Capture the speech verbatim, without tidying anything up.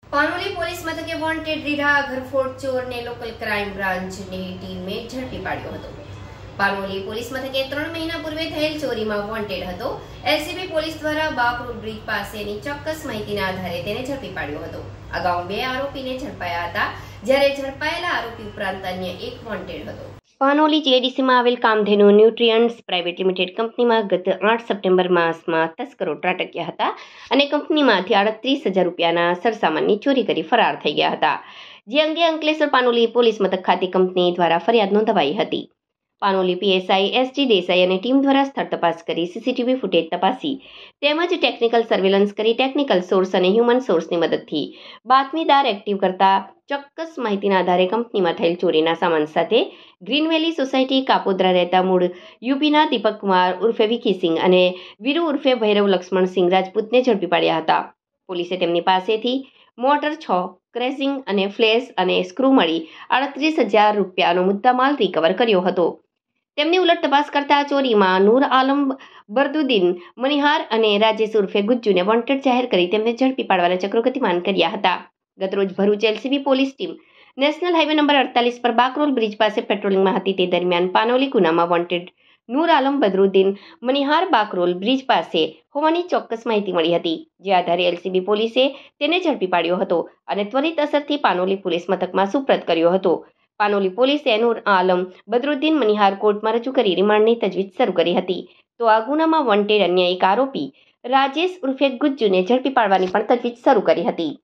Panoli police મથકે wanted રીઢા ઘરફોડ ચોરને લોકલ ક્રાઇમ બ્રાન્ચની ટીમે ઝડપી પાડ્યો હતો. પાનોલી પોલીસ મથકે ત્રણ મહિના પૂર્વે થયેલ ચોરીમાં વોન્ટેડ હતો. એલસીબી પોલીસ દ્વારા બાકરોલ બ્રિજ પાસેની ચોક્કસ માહિતીના આધારે તેને ઝડપી પાડ્યો હતો. અગાઉ બે આરોપીને ઝડપાયા હતા, જ્યારે ઝડપાયેલા આરોપી ઉપરાંત અન્ય એક વોન્ટેડ હતો. પાનોલી જીઆઈડીસીમાં આવેલ કામધેનુ ન્યુટ્રિયન્ટ્સ પ્રાઇવેટ લિમિટેડ કંપનીમાં ગત આઠ સપ્ટેમ્બર માસમાં તસ્કરો ત્રાટક્યા હતા અને કંપનીમાંથી આડત્રીસ હજાર રૂપિયાના સરસામાનની ચોરી કરી ફરાર થઈ ગયા હતા, જે અંગે અંકલેશ્વર પાનોલી પોલીસ મથક ખાતે કંપની દ્વારા ફરિયાદ નોંધાવાઈ હતી. પાનોલી પીએસઆઈ એસટી દેસાઈ અને ટીમ દ્વારા સ્થળ તપાસ કરી સીસીટીવી ફૂટેજ તપાસી તેમજ ટેકનિકલ સર્વેલન્સ કરી ટેકનિકલ સોર્સ અને હ્યુમન સોર્સની મદદથી બાતમીદાર એક્ટિવ કરતા ચોક્કસ માહિતીના આધારે કંપનીમાં થયેલ ચોરીના સામાન સાથે ગ્રીન વેલી સોસાયટી કાપોદ્રા રહેતા મૂળ યુપીના દીપક કુમાર ઉર્ફે વિકી સિંહ અને વીરુ ઉર્ફે ભૈરવ લક્ષ્મણસિંહ રાજપૂતને ઝડપી પાડ્યા હતા. પોલીસે તેમની પાસેથી મોટર છ, ક્રેસિંગ અને ફ્લેશ અને સ્ક્રૂ મળી આડત્રીસ હજાર રૂપિયાનો મુદ્દામાલ રિકવર કર્યો હતો. તેમની ઉલટ તપાસ કરતા ચોરીમાં નૂર આલમ બરદુદ્દીન મનિહાર અને રાજેશ ઉર્ફે ગુજ્જુને વોન્ટેડ જાહેર કરી તેમને ઝડપી પાડવાના ચક્રો ગતિમાન કર્યા હતા. ગતરોજ Bharuch LCB police team national highway number અડતાલીસ પર બાકરોલ બ્રિજ પાસે પેટ્રોલિંગમાં હતી. તે દરમિયાન પાનોલી ગુનામાં વોન્ટેડ નૂર આલમ બદરુદ્દીન મનિહાર બાકરોલ બ્રિજ પાસે હોવાની ચોક્કસ માહિતી મળી હતી, જે આધારે એલસીબી પોલીસે તેને ઝડપી પાડ્યો હતો અને ત્વરિત અસરથી પાનોલી પોલીસ મથકમાં સુપ્રત કર્યો હતો. પાનોલી પોલીસે નૂર આલમ બદરુદ્દીન મનિહાર કોર્ટમાં રજૂ કરી રિમાન્ડની તજવીજ શરૂ કરી હતી. તો આ ગુનામાં વોન્ટેડ અન્ય એક આરોપી રાજેશ ઉર્ફે ગુજ્જુને ઝડપી પાડવાની પણ તજવીજ શરૂ કરી હતી.